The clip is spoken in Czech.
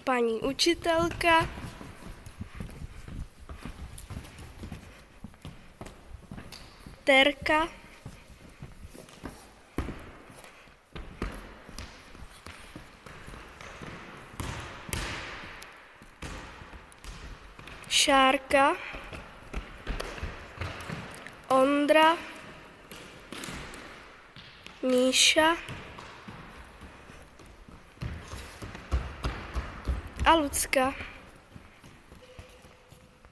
paní učitelka, Terka, Šárka, Ondra, Míša a Lucka.